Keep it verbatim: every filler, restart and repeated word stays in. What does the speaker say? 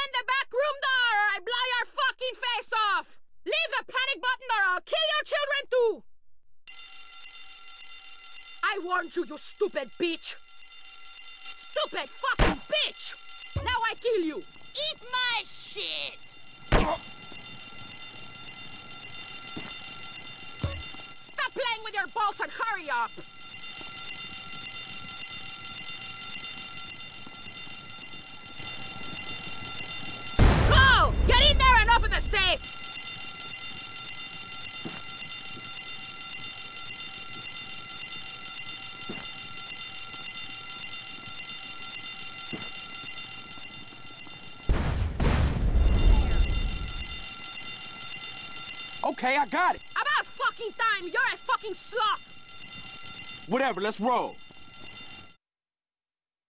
Open the back room door or I blow your fucking face off! Leave the panic button or I'll kill your children too! I warned you, you stupid bitch! Stupid fucking bitch! Now I kill you! Eat my shit! Stop playing with your balls and hurry up! Go! Get in there and open the safe! Okay, I got it. About fucking time! You're a fucking sloth! Whatever, let's roll.